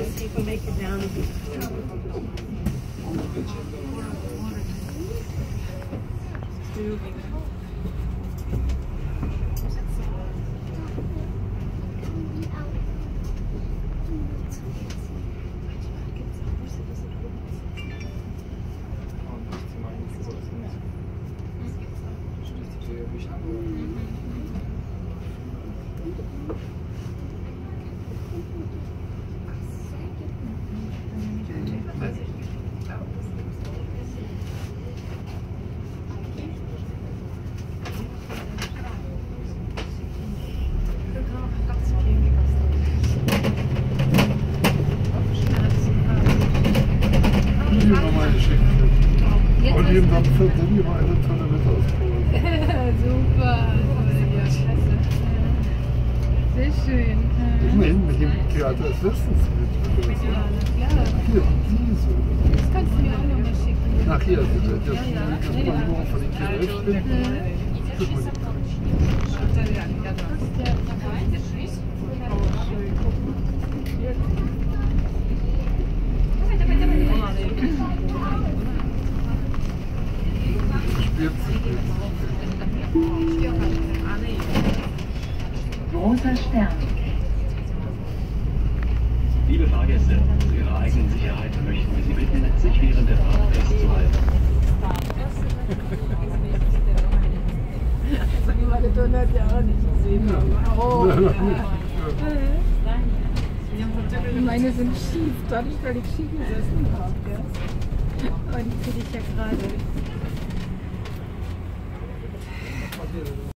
most people make it down. Und eben dann für den immer eine tolle Mittagspause. Super. Ja, klasse. Sehr schön. Immerhin mit dem Theater ist Westenswelt. Ja, na klar. Hier, diese. Das kannst du mir auch noch mal schicken. Ach hier, das kommt nur von den Kindern. Guck mal. Großer Stern. Liebe Fahrgäste, zu Ihrer eigenen Sicherheit möchten wir Sie bitten, sich während der Fahrt festzuhalten. Das habe ich meine 100 Jahre nicht gesehen. Oh, ja. Meine sind schief, dadurch, weil ich schief gesessen habe. Ja. Aber die kriege ich ja gerade.